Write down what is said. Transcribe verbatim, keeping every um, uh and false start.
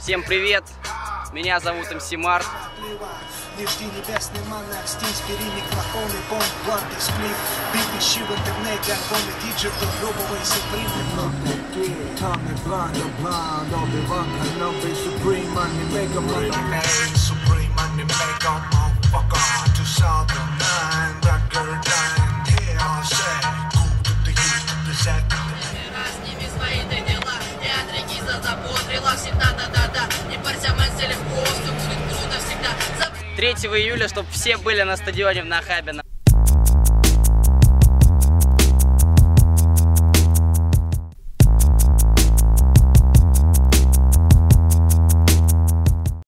Всем привет! Меня зовут эм си Март. третьего июля, чтобы все были на стадионе в Нахабино.